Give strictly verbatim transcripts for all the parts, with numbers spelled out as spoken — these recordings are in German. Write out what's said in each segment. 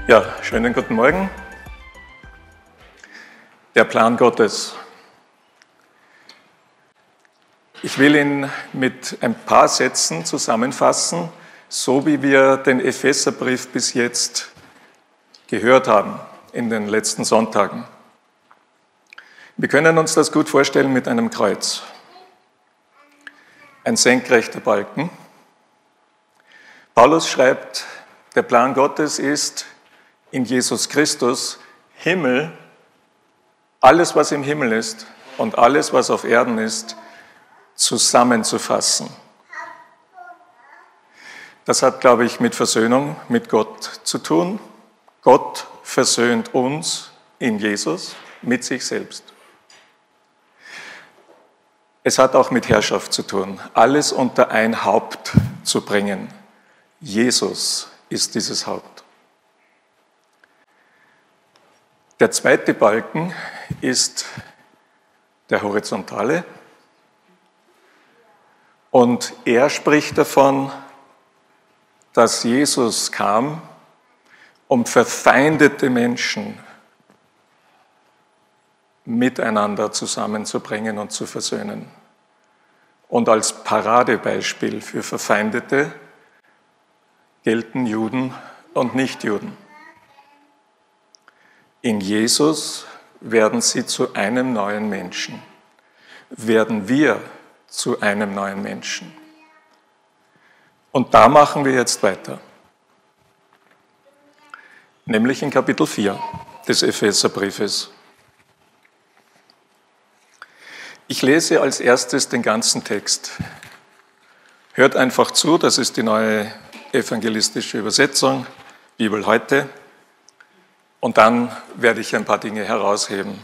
Ja, schönen guten Morgen. Der Plan Gottes. Ich will ihn mit ein paar Sätzen zusammenfassen, so wie wir den Epheserbrief bis jetzt gehört haben in den letzten Sonntagen. Wir können uns das gut vorstellen mit einem Kreuz. Ein senkrechter Balken. Paulus schreibt, der Plan Gottes ist, in Jesus Christus Himmel, alles, was im Himmel ist und alles, was auf Erden ist, zusammenzufassen. Das hat, glaube ich, mit Versöhnung mit Gott zu tun. Gott versöhnt uns in Jesus mit sich selbst. Es hat auch mit Herrschaft zu tun, alles unter ein Haupt zu bringen. Jesus ist dieses Haupt. Der zweite Balken ist der horizontale und er spricht davon, dass Jesus kam, um verfeindete Menschen miteinander zusammenzubringen und zu versöhnen. Und als Paradebeispiel für Verfeindete gelten Juden und Nichtjuden. In Jesus werden sie zu einem neuen Menschen. Werden wir zu einem neuen Menschen. Und da machen wir jetzt weiter. Nämlich in Kapitel vier des Epheserbriefes. Ich lese als erstes den ganzen Text. Hört einfach zu, das ist die neue evangelistische Übersetzung, Bibel heute. Und dann werde ich ein paar Dinge herausheben.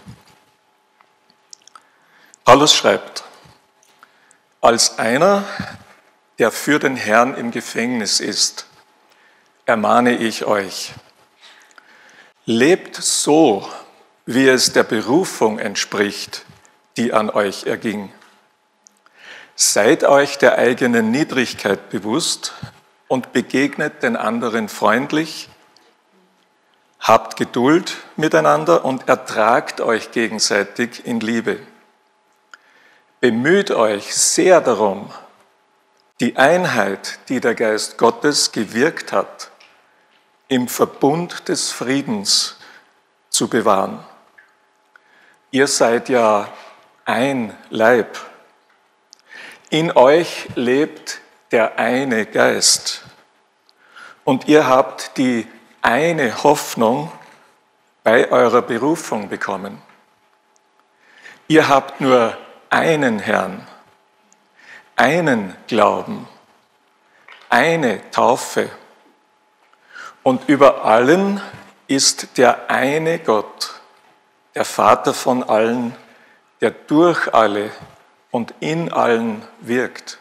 Paulus schreibt, als einer, der für den Herrn im Gefängnis ist, ermahne ich euch, lebt so, wie es der Berufung entspricht, die an euch erging. Seid euch der eigenen Niedrigkeit bewusst und begegnet den anderen freundlich, habt Geduld miteinander und ertragt euch gegenseitig in Liebe. Bemüht euch sehr darum, die Einheit, die der Geist Gottes gewirkt hat, im Verbund des Friedens zu bewahren. Ihr seid ja ein Leib. In euch lebt der eine Geist. Und ihr habt die eine Hoffnung bei eurer Berufung bekommen. Ihr habt nur einen Herrn, einen Glauben, eine Taufe. Und über allen ist der eine Gott, der Vater von allen, der durch alle und in allen wirkt.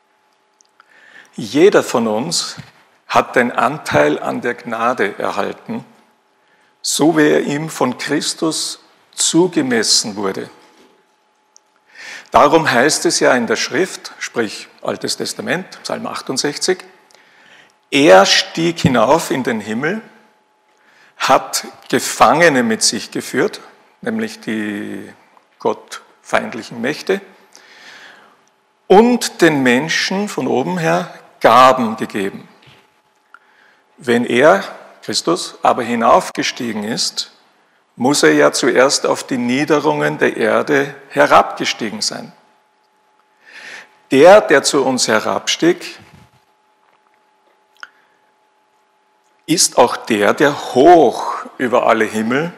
Jeder von uns hat den Anteil an der Gnade erhalten, so wie er ihm von Christus zugemessen wurde. Darum heißt es ja in der Schrift, sprich Altes Testament, Psalm achtundsechzig, er stieg hinauf in den Himmel, hat Gefangene mit sich geführt, nämlich die gottfeindlichen Mächte, und den Menschen von oben her Gaben gegeben. Wenn er, Christus, aber hinaufgestiegen ist, muss er ja zuerst auf die Niederungen der Erde herabgestiegen sein. Der, der zu uns herabstieg, ist auch der, der hoch über alle Himmel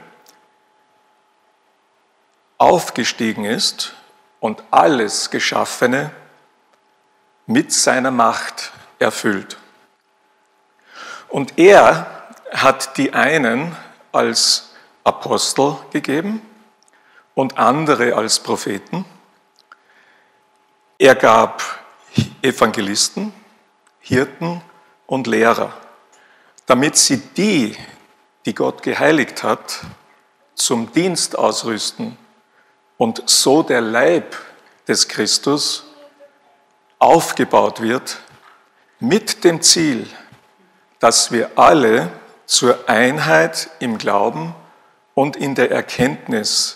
aufgestiegen ist und alles Geschaffene mit seiner Macht erfüllt. Und er hat die einen als Apostel gegeben und andere als Propheten. Er gab Evangelisten, Hirten und Lehrer, damit sie die, die Gott geheiligt hat, zum Dienst ausrüsten und so der Leib des Christus aufgebaut wird mit dem Ziel, dass wir alle zur Einheit im Glauben und in der Erkenntnis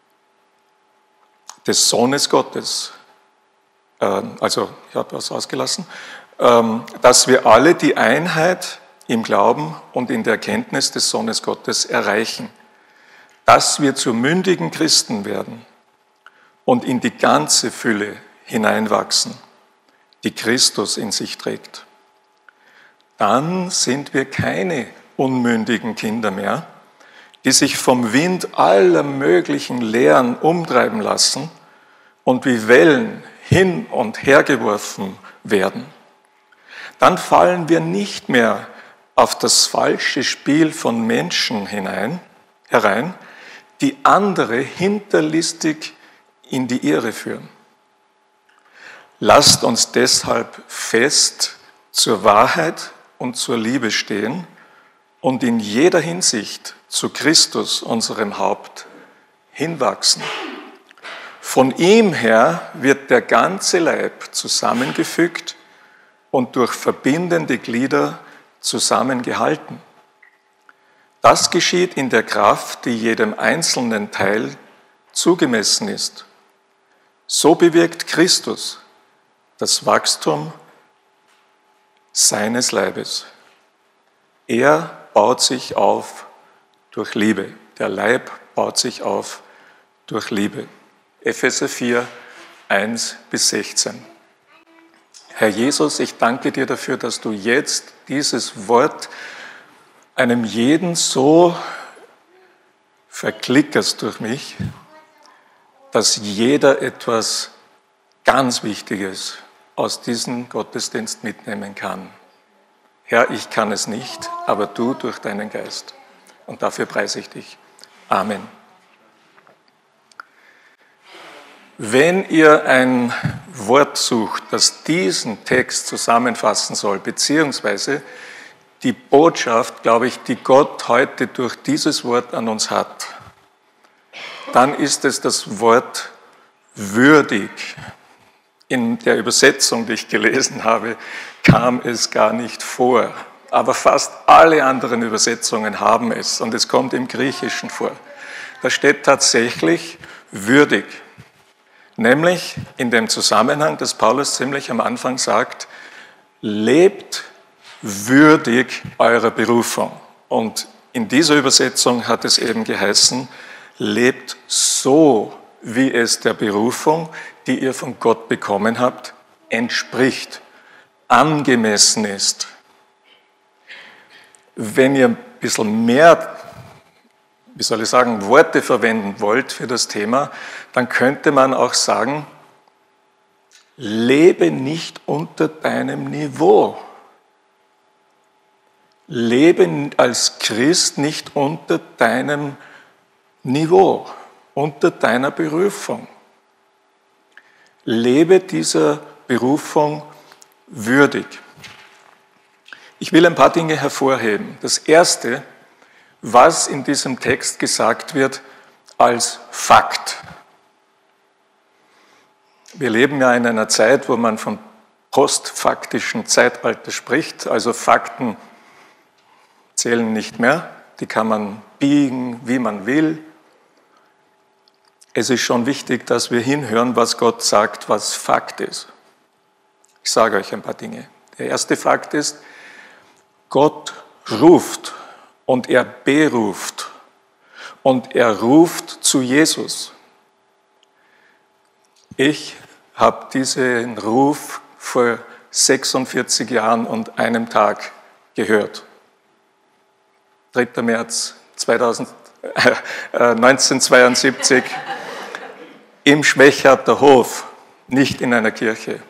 des Sohnes Gottes. Also, ich habe was ausgelassen. Dass wir alle die Einheit im Glauben und in der Erkenntnis des Sohnes Gottes erreichen. Dass wir zu mündigen Christen werden und in die ganze Fülle hineinwachsen, die Christus in sich trägt. Dann sind wir keine unmündigen Kinder mehr, die sich vom Wind aller möglichen Lehren umtreiben lassen und wie Wellen hin und her geworfen werden. Dann fallen wir nicht mehr auf das falsche Spiel von Menschen hinein, herein, die andere hinterlistig in die Irre führen. Lasst uns deshalb fest zur Wahrheit und zur Liebe stehen und in jeder Hinsicht zu Christus, unserem Haupt, hinwachsen. Von ihm her wird der ganze Leib zusammengefügt und durch verbindende Glieder zusammengehalten. Das geschieht in der Kraft, die jedem einzelnen Teil zugemessen ist. So bewirkt Christus das Wachstum seines Leibes. Er baut sich auf durch Liebe. Der Leib baut sich auf durch Liebe. Epheser vier, eins bis sechzehn. Herr Jesus, ich danke dir dafür, dass du jetzt dieses Wort einem jeden so verklickerst durch mich, dass jeder etwas ganz Wichtiges aus diesem Gottesdienst mitnehmen kann. Herr, ich kann es nicht, aber du durch deinen Geist. Und dafür preise ich dich. Amen. Wenn ihr ein Wort sucht, das diesen Text zusammenfassen soll, beziehungsweise die Botschaft, glaube ich, die Gott heute durch dieses Wort an uns hat, dann ist es das Wort würdig. In der Übersetzung, die ich gelesen habe, kam es gar nicht vor. Aber fast alle anderen Übersetzungen haben es und es kommt im Griechischen vor. Da steht tatsächlich würdig. Nämlich in dem Zusammenhang, dass Paulus ziemlich am Anfang sagt, lebt würdig eurer Berufung. Und in dieser Übersetzung hat es eben geheißen, lebt so, wie es der Berufung, die ihr von Gott bekommen habt, entspricht, angemessen ist. Wenn ihr ein bisschen mehr, wie soll ich sagen, Worte verwenden wollt für das Thema, dann könnte man auch sagen, lebe nicht unter deinem Niveau. Lebe als Christ nicht unter deinem Niveau, unter deiner Berufung. Lebe dieser Berufung würdig. Ich will ein paar Dinge hervorheben. Das Erste, was in diesem Text gesagt wird als Fakt. Wir leben ja in einer Zeit, wo man vom postfaktischen Zeitalter spricht, also Fakten zählen nicht mehr, die kann man biegen, wie man will. Es ist schon wichtig, dass wir hinhören, was Gott sagt, was Fakt ist. Ich sage euch ein paar Dinge. Der erste Fakt ist, Gott ruft und er beruft und er ruft zu Jesus. Ich habe diesen Ruf vor sechsundvierzig Jahren und einem Tag gehört. dritter März neunzehnhundertzweiundsiebzig im Schwächerter Hof, nicht in einer Kirche.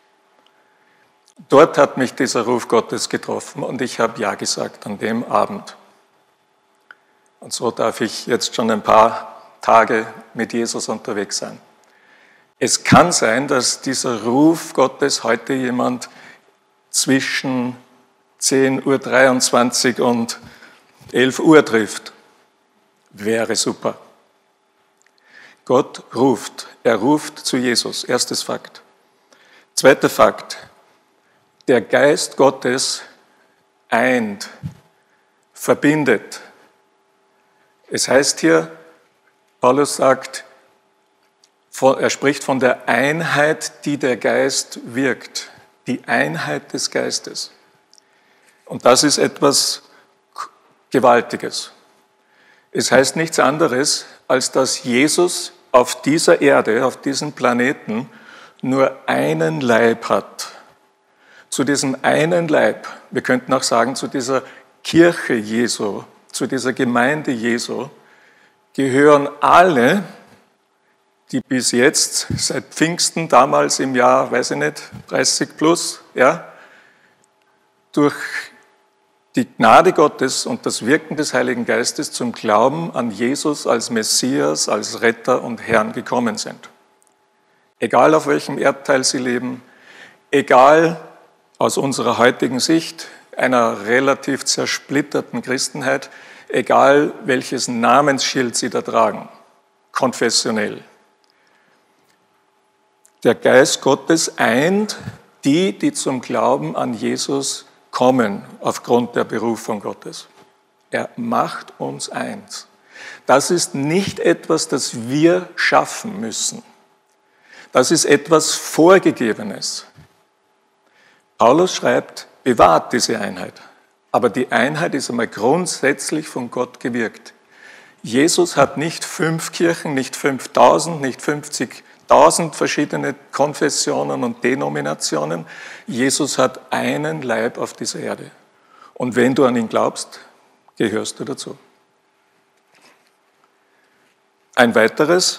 Dort hat mich dieser Ruf Gottes getroffen und ich habe Ja gesagt an dem Abend. Und so darf ich jetzt schon ein paar Tage mit Jesus unterwegs sein. Es kann sein, dass dieser Ruf Gottes heute jemand zwischen zehn Uhr dreiundzwanzig und elf Uhr trifft. Wäre super. Gott ruft. Er ruft zu Jesus. Erstes Fakt. Zweiter Fakt. Der Geist Gottes eint verbindet. Es heißt hier, Paulus sagt, er spricht von der Einheit, die der Geist wirkt. Die Einheit des Geistes. Und das ist etwas Gewaltiges. Es heißt nichts anderes, als dass Jesus auf dieser Erde, auf diesem Planeten, nur einen Leib hat. Zu diesem einen Leib, wir könnten auch sagen, zu dieser Kirche Jesu, zu dieser Gemeinde Jesu, gehören alle, die bis jetzt, seit Pfingsten, damals im Jahr, weiß ich nicht, dreißig plus, ja, durch die Gnade Gottes und das Wirken des Heiligen Geistes zum Glauben an Jesus als Messias, als Retter und Herrn gekommen sind. Egal auf welchem Erdteil sie leben, egal aus unserer heutigen Sicht, einer relativ zersplitterten Christenheit, egal welches Namensschild sie da tragen, konfessionell. Der Geist Gottes eint die, die zum Glauben an Jesus kommen, aufgrund der Berufung Gottes. Er macht uns eins. Das ist nicht etwas, das wir schaffen müssen. Das ist etwas Vorgegebenes. Paulus schreibt, bewahrt diese Einheit. Aber die Einheit ist einmal grundsätzlich von Gott gewirkt. Jesus hat nicht fünf Kirchen, nicht fünftausend, nicht fünfzigtausend verschiedene Konfessionen und Denominationen. Jesus hat einen Leib auf dieser Erde. Und wenn du an ihn glaubst, gehörst du dazu. Ein weiteres,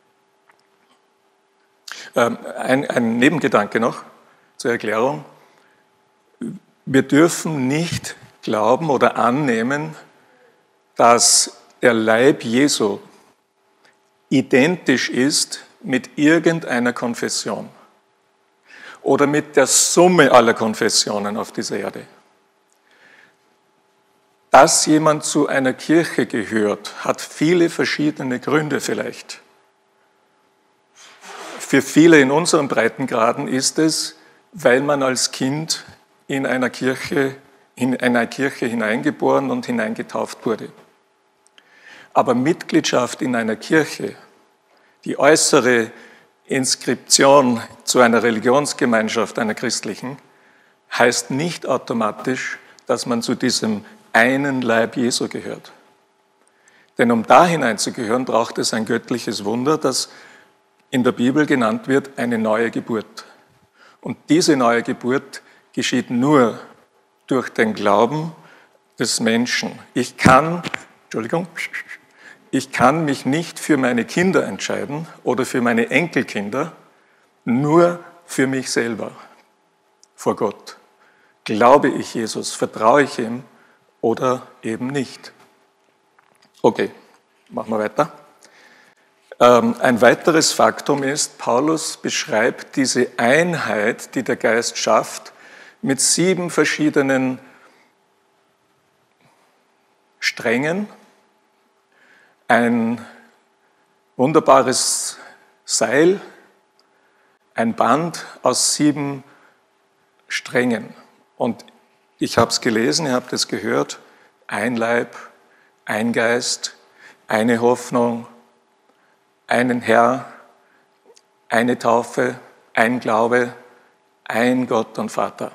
äh, ein, ein Nebengedanke noch zur Erklärung. Wir dürfen nicht glauben oder annehmen, dass der Leib Jesu identisch ist mit irgendeiner Konfession oder mit der Summe aller Konfessionen auf dieser Erde. Dass jemand zu einer Kirche gehört, hat viele verschiedene Gründe vielleicht. Für viele in unseren Breitengraden ist es, weil man als Kind in einer Kirche, in einer Kirche hineingeboren und hineingetauft wurde. Aber Mitgliedschaft in einer Kirche, die äußere Inskription zu einer Religionsgemeinschaft, einer christlichen, heißt nicht automatisch, dass man zu diesem einen Leib Jesu gehört. Denn um da hineinzugehören, braucht es ein göttliches Wunder, das in der Bibel genannt wird, eine neue Geburt. Und diese neue Geburt geschieht nur durch den Glauben des Menschen. Ich kann, Entschuldigung, ich kann mich nicht für meine Kinder entscheiden oder für meine Enkelkinder, nur für mich selber vor Gott. Glaube ich Jesus, vertraue ich ihm oder eben nicht? Okay, machen wir weiter. Ein weiteres Faktum ist, Paulus beschreibt diese Einheit, die der Geist schafft, mit sieben verschiedenen Strängen. Ein wunderbares Seil, ein Band aus sieben Strängen. Und ich habe es gelesen, ihr habt es gehört, ein Leib, ein Geist, eine Hoffnung, einen Herr, eine Taufe, ein Glaube, ein Gott und Vater.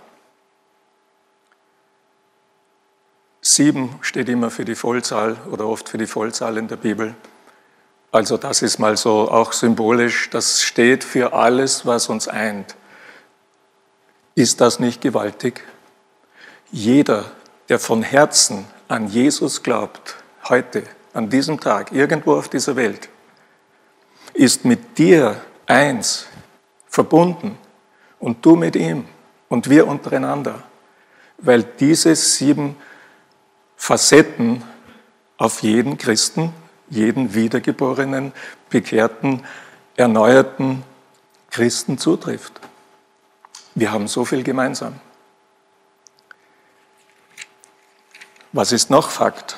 Sieben steht immer für die Vollzahl oder oft für die Vollzahl in der Bibel. Also das ist mal so auch symbolisch, das steht für alles, was uns eint. Ist das nicht gewaltig? Jeder, der von Herzen an Jesus glaubt, heute, an diesem Tag, irgendwo auf dieser Welt, ist mit dir eins, verbunden und du mit ihm und wir untereinander, weil diese sieben Facetten auf jeden Christen, jeden wiedergeborenen, bekehrten, erneuerten Christen zutrifft. Wir haben so viel gemeinsam. Was ist noch Fakt?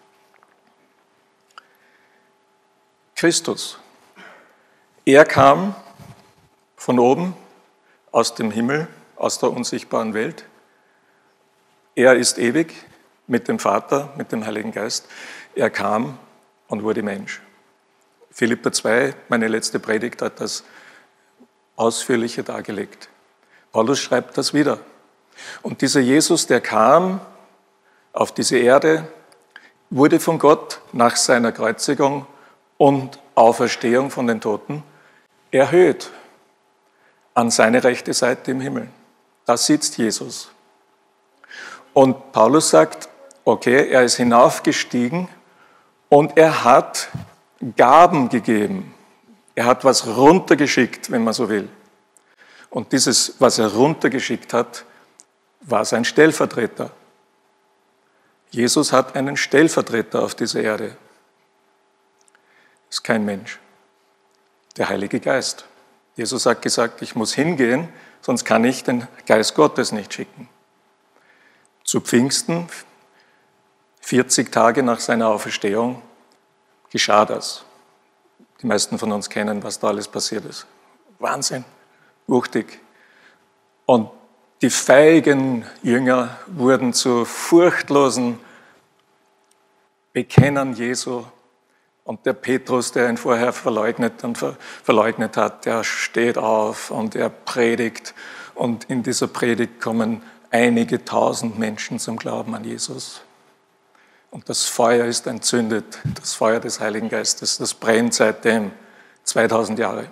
Christus. Er kam von oben, aus dem Himmel, aus der unsichtbaren Welt. Er ist ewig, mit dem Vater, mit dem Heiligen Geist. Er kam und wurde Mensch. Philipper zwei, meine letzte Predigt, hat das ausführlicher dargelegt. Paulus schreibt das wieder. Und dieser Jesus, der kam auf diese Erde, wurde von Gott nach seiner Kreuzigung und Auferstehung von den Toten erhöht an seine rechte Seite im Himmel. Da sitzt Jesus. Und Paulus sagt, okay, er ist hinaufgestiegen und er hat Gaben gegeben. Er hat was runtergeschickt, wenn man so will. Und dieses, was er runtergeschickt hat, war sein Stellvertreter. Jesus hat einen Stellvertreter auf dieser Erde. Ist kein Mensch. Der Heilige Geist. Jesus hat gesagt, ich muss hingehen, sonst kann ich den Geist Gottes nicht schicken. Zu Pfingsten, vierzig Tage nach seiner Auferstehung, geschah das. Die meisten von uns kennen, was da alles passiert ist. Wahnsinn, wuchtig. Und die feigen Jünger wurden zu furchtlosen Bekennern Jesu. Und der Petrus, der ihn vorher verleugnet und ver- verleugnet hat, der steht auf und er predigt. Und in dieser Predigt kommen einige tausend Menschen zum Glauben an Jesus. Und das Feuer ist entzündet, das Feuer des Heiligen Geistes, das brennt seitdem zweitausend Jahre.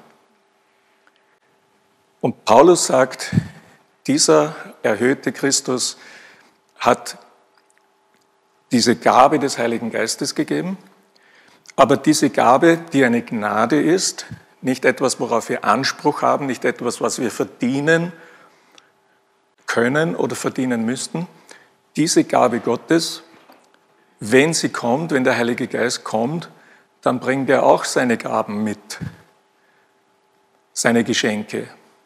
Und Paulus sagt, dieser erhöhte Christus hat diese Gabe des Heiligen Geistes gegeben, aber diese Gabe, die eine Gnade ist, nicht etwas, worauf wir Anspruch haben, nicht etwas, was wir verdienen können oder verdienen müssten, diese Gabe Gottes, wenn sie kommt, wenn der Heilige Geist kommt, dann bringt er auch seine Gaben mit, seine Geschenke.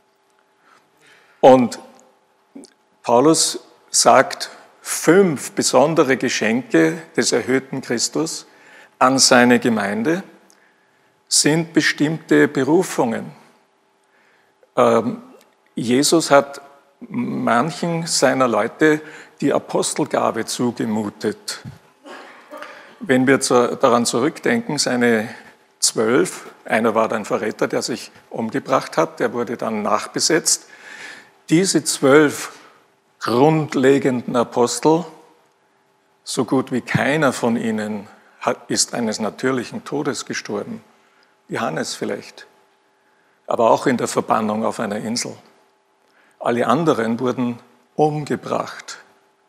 Und Paulus sagt, fünf besondere Geschenke des erhöhten Christus an seine Gemeinde sind bestimmte Berufungen. Ähm, Jesus hat manchen seiner Leute die Apostelgabe zugemutet. Wenn wir zu, daran zurückdenken, seine zwölf, einer war ein Verräter, der sich umgebracht hat, der wurde dann nachbesetzt. Diese zwölf grundlegenden Apostel, so gut wie keiner von ihnen hat, ist eines natürlichen Todes gestorben. Johannes vielleicht, aber auch in der Verbannung auf einer Insel. Alle anderen wurden umgebracht.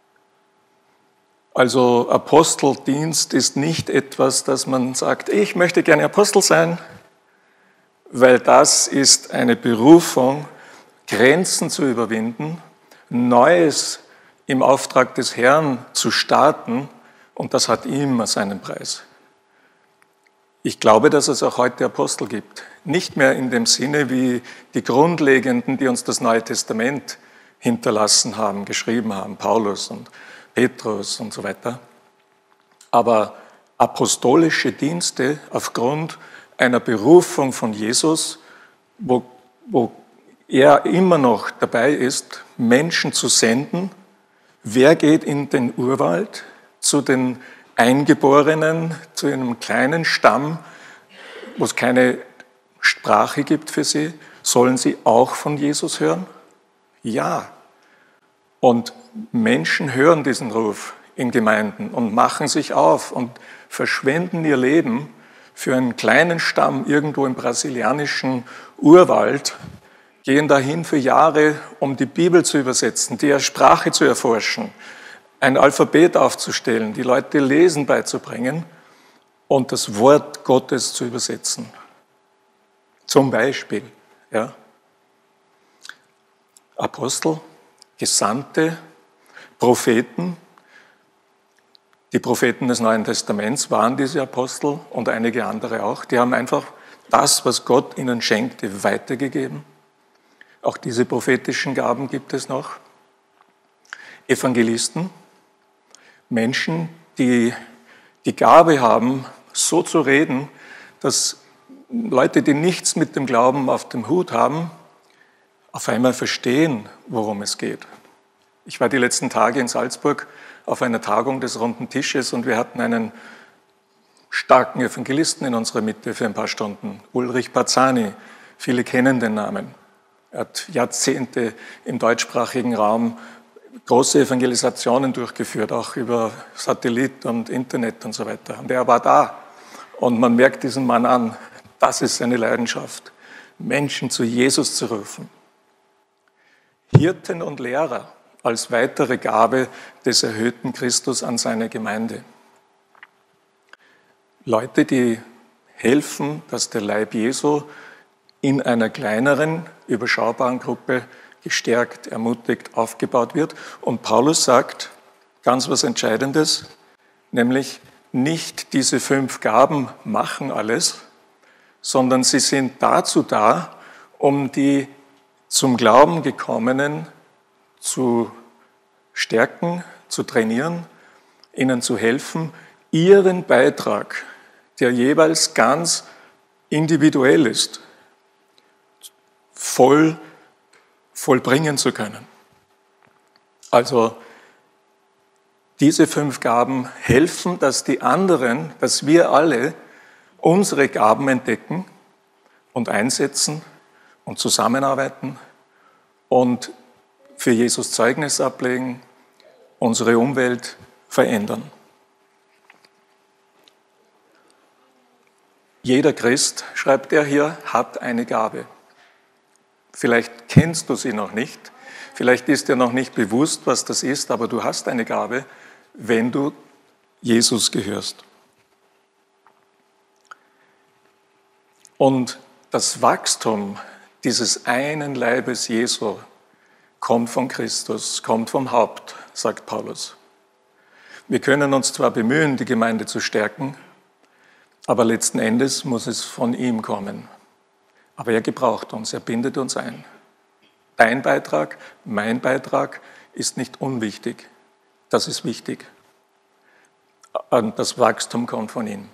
Also Aposteldienst ist nicht etwas, dass man sagt, ich möchte gerne Apostel sein, weil das ist eine Berufung, Grenzen zu überwinden, Neues im Auftrag des Herrn zu starten, und das hat immer seinen Preis. Ich glaube, dass es auch heute Apostel gibt. Nicht mehr in dem Sinne wie die Grundlegenden, die uns das Neue Testament hinterlassen haben, geschrieben haben, Paulus und Petrus und so weiter. Aber apostolische Dienste aufgrund einer Berufung von Jesus, wo, wo er immer noch dabei ist, Menschen zu senden. Wer geht in den Urwald zu den Eingeborenen, zu einem kleinen Stamm, wo es keine Sprache gibt für sie? Sollen sie auch von Jesus hören? Ja. Und Menschen hören diesen Ruf in Gemeinden und machen sich auf und verschwenden ihr Leben für einen kleinen Stamm irgendwo im brasilianischen Urwald, gehen dahin für Jahre, um die Bibel zu übersetzen, die Sprache zu erforschen, ein Alphabet aufzustellen, die Leute Lesen beizubringen und das Wort Gottes zu übersetzen. Zum Beispiel, ja. Apostel, Gesandte, Propheten. Die Propheten des Neuen Testaments waren diese Apostel und einige andere auch. Die haben einfach das, was Gott ihnen schenkte, weitergegeben. Auch diese prophetischen Gaben gibt es noch. Evangelisten, Menschen, die die Gabe haben, so zu reden, dass Leute, die nichts mit dem Glauben auf dem Hut haben, auf einmal verstehen, worum es geht. Ich war die letzten Tage in Salzburg auf einer Tagung des Runden Tisches und wir hatten einen starken Evangelisten in unserer Mitte für ein paar Stunden, Ulrich Barzani. Viele kennen den Namen. Er hat Jahrzehnte im deutschsprachigen Raum große Evangelisationen durchgeführt, auch über Satellit und Internet und so weiter. Und er war da. Und man merkt diesen Mann an, das ist seine Leidenschaft, Menschen zu Jesus zu rufen. Hirten und Lehrer als weitere Gabe des erhöhten Christus an seine Gemeinde. Leute, die helfen, dass der Leib Jesu in einer kleineren, überschaubaren Gruppe gestärkt, ermutigt, aufgebaut wird. Und Paulus sagt ganz was Entscheidendes, nämlich nicht diese fünf Gaben machen alles, sondern sie sind dazu da, um die zum Glauben gekommenen zu stärken, zu trainieren, ihnen zu helfen, ihren Beitrag, der jeweils ganz individuell ist, voll vollbringen zu können. Also diese fünf Gaben helfen, dass die anderen, dass wir alle unsere Gaben entdecken und einsetzen und zusammenarbeiten und für Jesus Zeugnis ablegen, unsere Umwelt verändern. Jeder Christ, schreibt er hier, hat eine Gabe. Vielleicht kennst du sie noch nicht, vielleicht ist dir noch nicht bewusst, was das ist, aber du hast eine Gabe, wenn du Jesus gehörst. Und das Wachstum dieses einen Leibes Jesu kommt von Christus, kommt vom Haupt, sagt Paulus. Wir können uns zwar bemühen, die Gemeinde zu stärken, aber letzten Endes muss es von ihm kommen. Aber er gebraucht uns, er bindet uns ein. Dein Beitrag, mein Beitrag ist nicht unwichtig. Das ist wichtig. Und das Wachstum kommt von ihm.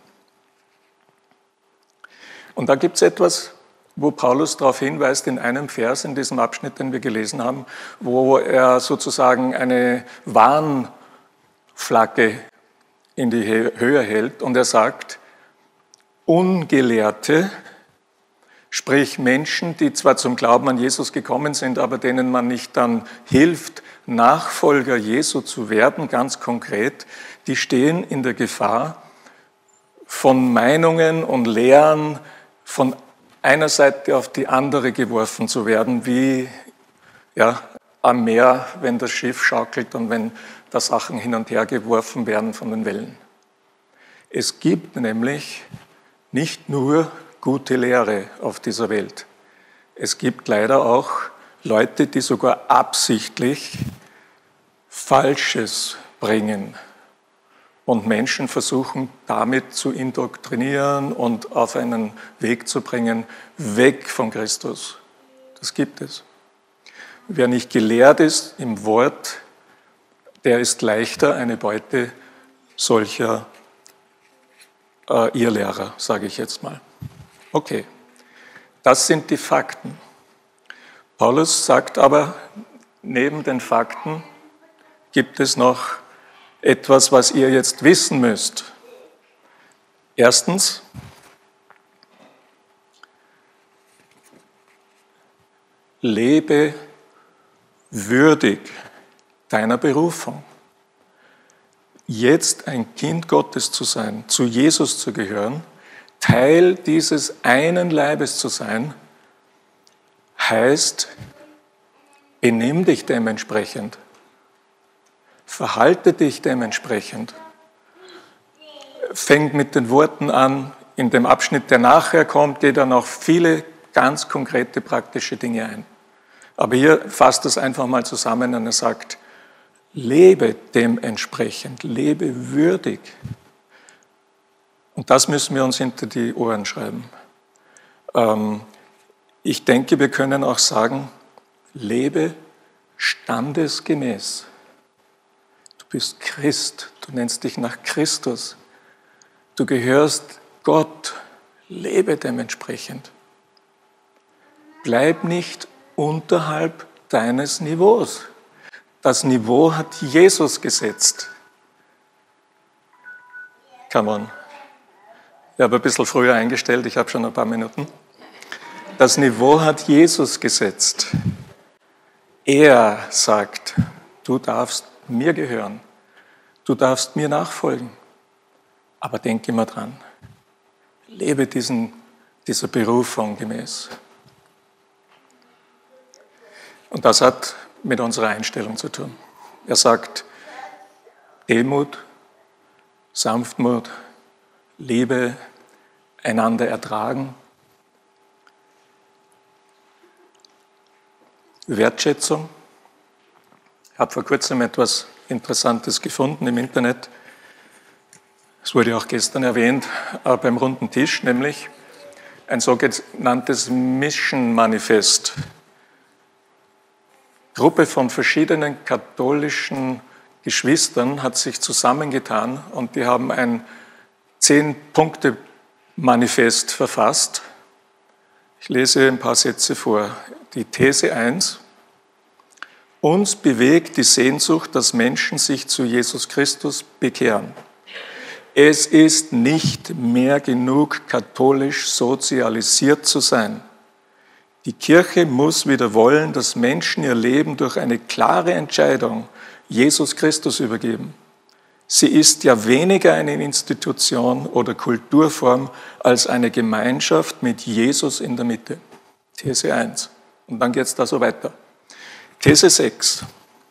Und da gibt es etwas, wo Paulus darauf hinweist in einem Vers in diesem Abschnitt, den wir gelesen haben, wo er sozusagen eine Warnflagge in die Höhe hält und er sagt, Ungelehrte, sprich Menschen, die zwar zum Glauben an Jesus gekommen sind, aber denen man nicht dann hilft, Nachfolger Jesu zu werden, ganz konkret, die stehen in der Gefahr, von Meinungen und Lehren von einer Seite auf die andere geworfen zu werden, wie ja, am Meer, wenn das Schiff schaukelt und wenn da Sachen hin und her geworfen werden von den Wellen. Es gibt nämlich nicht nur gute Lehre auf dieser Welt. Es gibt leider auch Leute, die sogar absichtlich Falsches bringen und Menschen versuchen, damit zu indoktrinieren und auf einen Weg zu bringen, weg von Christus. Das gibt es. Wer nicht gelehrt ist im Wort, der ist leichter eine Beute solcher äh, Irrlehrer, sage ich jetzt mal. Okay, das sind die Fakten. Paulus sagt aber, neben den Fakten gibt es noch etwas, was ihr jetzt wissen müsst. Erstens, lebe würdig deiner Berufung. Jetzt ein Kind Gottes zu sein, zu Jesus zu gehören, Teil dieses einen Leibes zu sein, heißt, benimm dich dementsprechend, verhalte dich dementsprechend, fängt mit den Worten an, in dem Abschnitt, der nachher kommt, geht dann auch viele ganz konkrete praktische Dinge ein. Aber hier fasst es einfach mal zusammen und er sagt, lebe dementsprechend, lebe würdig. Und das müssen wir uns hinter die Ohren schreiben. Ich denke, wir können auch sagen, lebe standesgemäß. Du bist Christ, du nennst dich nach Christus. Du gehörst Gott, lebe dementsprechend. Bleib nicht unterhalb deines Niveaus. Das Niveau hat Jesus gesetzt. Come on. Ich habe ein bisschen früher eingestellt, ich habe schon ein paar Minuten. Das Niveau hat Jesus gesetzt. Er sagt, du darfst mir gehören, du darfst mir nachfolgen. Aber denk immer dran, lebe diesen, dieser Berufung gemäß. Und das hat mit unserer Einstellung zu tun. Er sagt, Demut, Sanftmut, Liebe, einander ertragen, Wertschätzung. Ich habe vor kurzem etwas Interessantes gefunden im Internet. Es wurde auch gestern erwähnt äh, beim runden Tisch, nämlich ein sogenanntes Mission Manifest. Eine Gruppe von verschiedenen katholischen Geschwistern hat sich zusammengetan und die haben ein Zehn-Punkte-Manifest verfasst. Ich lese ein paar Sätze vor. Die These eins. Uns bewegt die Sehnsucht, dass Menschen sich zu Jesus Christus bekehren. Es ist nicht mehr genug, katholisch sozialisiert zu sein. Die Kirche muss wieder wollen, dass Menschen ihr Leben durch eine klare Entscheidung Jesus Christus übergeben. Sie ist ja weniger eine Institution oder Kulturform als eine Gemeinschaft mit Jesus in der Mitte. These eins. Und dann geht es da so weiter. These sechs.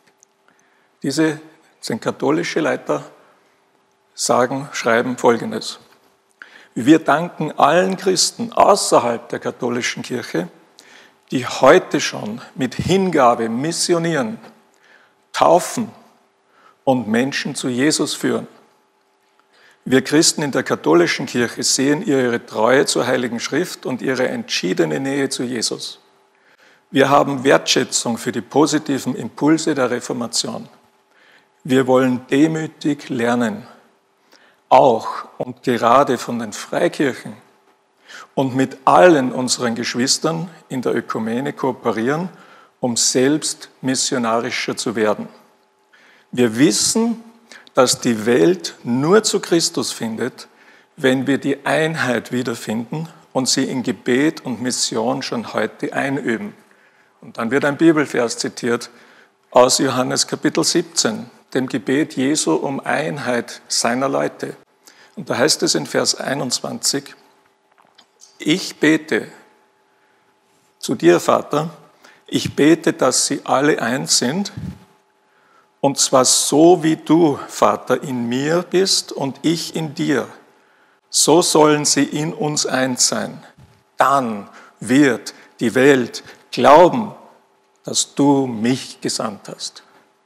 Diese sind katholische Leiter, sagen, schreiben Folgendes. Wir danken allen Christen außerhalb der katholischen Kirche, die heute schon mit Hingabe missionieren, taufen und Menschen zu Jesus führen. Wir Christen in der katholischen Kirche sehen ihre Treue zur Heiligen Schrift und ihre entschiedene Nähe zu Jesus. Wir haben Wertschätzung für die positiven Impulse der Reformation. Wir wollen demütig lernen, auch und gerade von den Freikirchen und mit allen unseren Geschwistern in der Ökumene kooperieren, um selbst missionarischer zu werden. Wir wissen, dass die Welt nur zu Christus findet, wenn wir die Einheit wiederfinden und sie in Gebet und Mission schon heute einüben. Und dann wird ein Bibelvers zitiert aus Johannes Kapitel siebzehn, dem Gebet Jesu um Einheit seiner Leute. Und da heißt es in Vers einundzwanzig, ich bete zu dir, Vater, ich bete, dass sie alle eins sind, und zwar so, wie du, Vater, in mir bist und ich in dir. So sollen sie in uns eins sein. Dann wird die Welt glauben, dass du mich gesandt hast.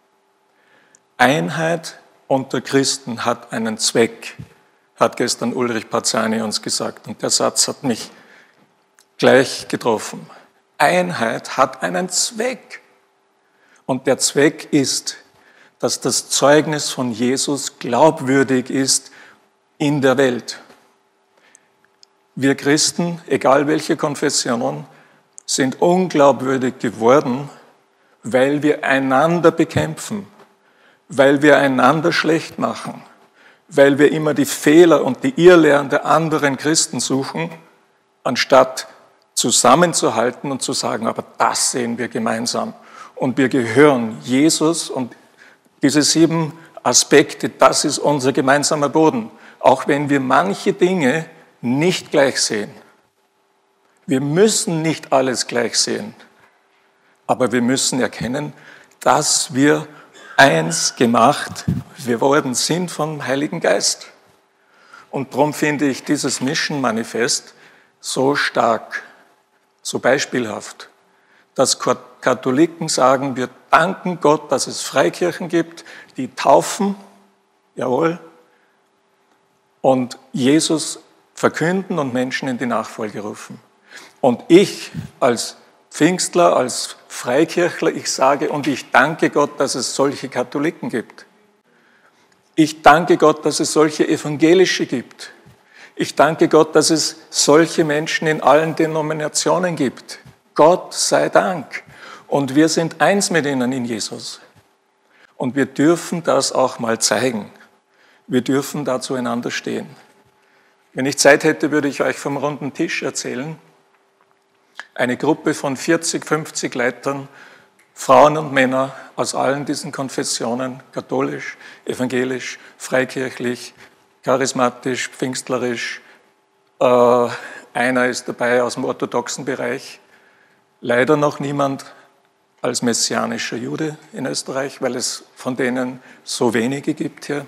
Einheit unter Christen hat einen Zweck, hat gestern Ulrich Parzani uns gesagt. Und der Satz hat mich gleich getroffen. Einheit hat einen Zweck. Und der Zweck ist, dass das Zeugnis von Jesus glaubwürdig ist in der Welt. Wir Christen, egal welche Konfession, sind unglaubwürdig geworden, weil wir einander bekämpfen, weil wir einander schlecht machen, weil wir immer die Fehler und die Irrlehren der anderen Christen suchen, anstatt zusammenzuhalten und zu sagen, aber das sehen wir gemeinsam. Und wir gehören Jesus und diese sieben Aspekte, das ist unser gemeinsamer Boden. Auch wenn wir manche Dinge nicht gleich sehen. Wir müssen nicht alles gleich sehen, aber wir müssen erkennen, dass wir eins gemacht, wir worden sind vom Heiligen Geist. Und darum finde ich dieses Mission-Manifest so stark, so beispielhaft, dass Katholiken sagen, wir danken Gott, dass es Freikirchen gibt, die taufen, jawohl, und Jesus verkünden und Menschen in die Nachfolge rufen. Und ich als Pfingstler, als Freikirchler, ich sage und ich danke Gott, dass es solche Katholiken gibt. Ich danke Gott, dass es solche Evangelische gibt. Ich danke Gott, dass es solche Menschen in allen Denominationen gibt. Gott sei Dank. Und wir sind eins mit ihnen in Jesus. Und wir dürfen das auch mal zeigen. Wir dürfen da zueinander stehen. Wenn ich Zeit hätte, würde ich euch vom runden Tisch erzählen. Eine Gruppe von vierzig, fünfzig Leitern, Frauen und Männer aus allen diesen Konfessionen, katholisch, evangelisch, freikirchlich, charismatisch, pfingstlerisch. Äh, einer ist dabei aus dem orthodoxen Bereich. Leider noch niemand als messianischer Jude in Österreich, weil es von denen so wenige gibt hier.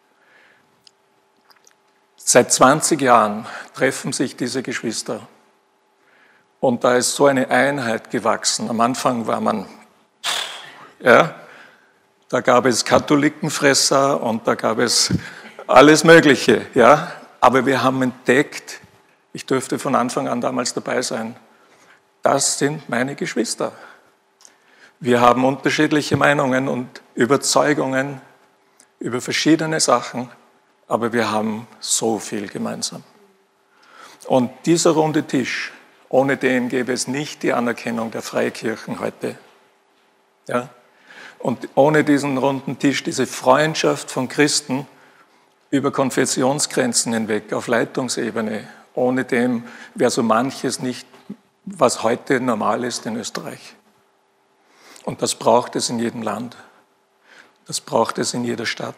Seit zwanzig Jahren treffen sich diese Geschwister und da ist so eine Einheit gewachsen. Am Anfang war man, ja, da gab es Katholikenfresser und da gab es alles Mögliche, ja, aber wir haben entdeckt, ich durfte von Anfang an damals dabei sein, das sind meine Geschwister. Wir haben unterschiedliche Meinungen und Überzeugungen über verschiedene Sachen, aber wir haben so viel gemeinsam. Und dieser runde Tisch, ohne den gäbe es nicht die Anerkennung der Freikirchen heute. Ja? Und ohne diesen runden Tisch, diese Freundschaft von Christen über Konfessionsgrenzen hinweg, auf Leitungsebene, ohne dem wäre so manches nicht, was heute normal ist in Österreich. Und das braucht es in jedem Land. Das braucht es in jeder Stadt.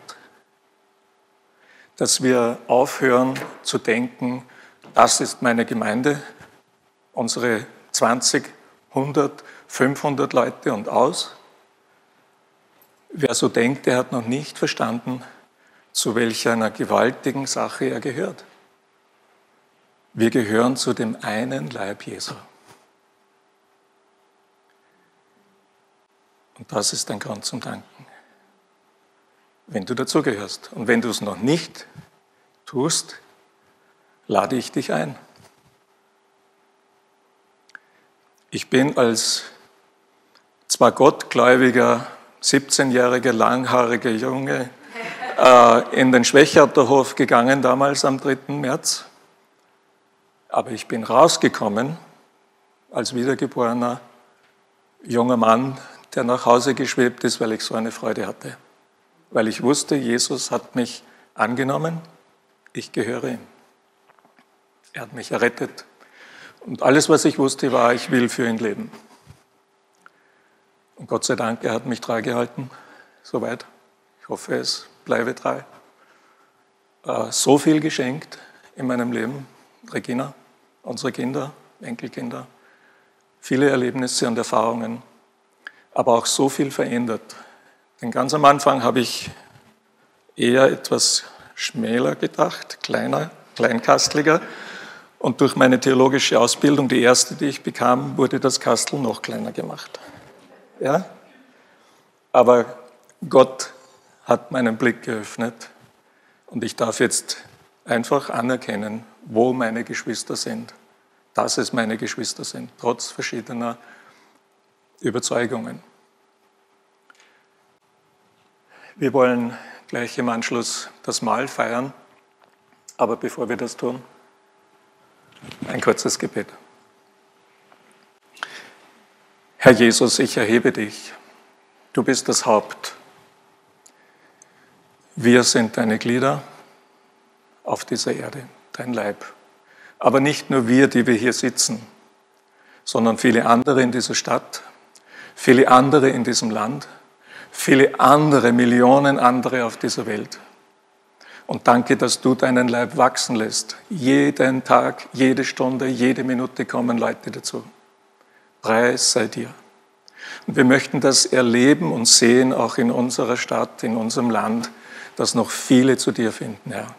Dass wir aufhören zu denken, das ist meine Gemeinde, unsere zwanzig, hundert, fünfhundert Leute und aus. Wer so denkt, der hat noch nicht verstanden, zu welch einer gewaltigen Sache er gehört. Wir gehören zu dem einen Leib Jesu. Und das ist ein Grund zum Danken. Wenn du dazugehörst. Und wenn du es noch nicht tust, lade ich dich ein. Ich bin als zwar gottgläubiger, siebzehnjähriger, langhaariger Junge äh, in den Schwächerterhof gegangen, damals am dritten März. Aber ich bin rausgekommen als wiedergeborener junger Mann, der nach Hause geschwebt ist, weil ich so eine Freude hatte. Weil ich wusste, Jesus hat mich angenommen, ich gehöre ihm. Er hat mich errettet. Und alles, was ich wusste, war, ich will für ihn leben. Und Gott sei Dank, er hat mich treu gehalten, soweit. Ich hoffe, es bleibe treu. So viel geschenkt in meinem Leben, Regina, unsere Kinder, Enkelkinder, viele Erlebnisse und Erfahrungen, aber auch so viel verändert. Denn ganz am Anfang habe ich eher etwas schmäler gedacht, kleiner, kleinkastliger. Und durch meine theologische Ausbildung, die erste, die ich bekam, wurde das Kastel noch kleiner gemacht. Ja? Aber Gott hat meinen Blick geöffnet und ich darf jetzt einfach anerkennen, wo meine Geschwister sind. Dass es meine Geschwister sind, trotz verschiedener Überzeugungen. Wir wollen gleich im Anschluss das Mahl feiern, aber bevor wir das tun, ein kurzes Gebet. Herr Jesus, ich erhebe dich. Du bist das Haupt. Wir sind deine Glieder auf dieser Erde, dein Leib. Aber nicht nur wir, die wir hier sitzen, sondern viele andere in dieser Stadt, viele andere in diesem Land, viele andere, Millionen andere auf dieser Welt. Und danke, dass du deinen Leib wachsen lässt. Jeden Tag, jede Stunde, jede Minute kommen Leute dazu. Preis sei dir. Und wir möchten das erleben und sehen, auch in unserer Stadt, in unserem Land, dass noch viele zu dir finden, Herr.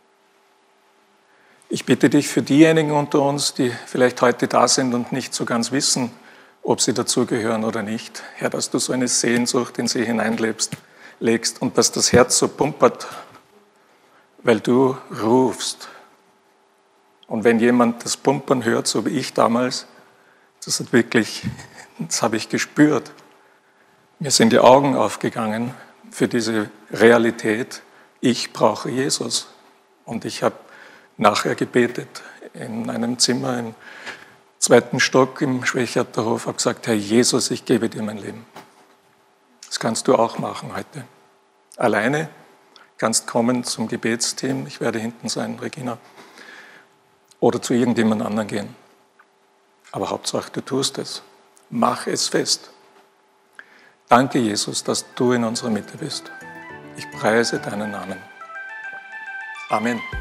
Ich bitte dich für diejenigen unter uns, die vielleicht heute da sind und nicht so ganz wissen, ob sie dazugehören oder nicht. Herr, dass du so eine Sehnsucht in sie hineinlegst legst und dass das Herz so pumpert, weil du rufst. Und wenn jemand das Pumpern hört, so wie ich damals, das hat wirklich, das habe ich gespürt. Mir sind die Augen aufgegangen für diese Realität. Ich brauche Jesus. Und ich habe nachher gebetet in einem Zimmer im zweiten Stock im Schwächerterhof, habe gesagt, Herr Jesus, ich gebe dir mein Leben. Das kannst du auch machen heute. Alleine kannst kommen zum Gebetsteam, ich werde hinten sein, Regina, oder zu irgendjemand anderen gehen. Aber Hauptsache, du tust es. Mach es fest. Danke, Jesus, dass du in unserer Mitte bist. Ich preise deinen Namen. Amen.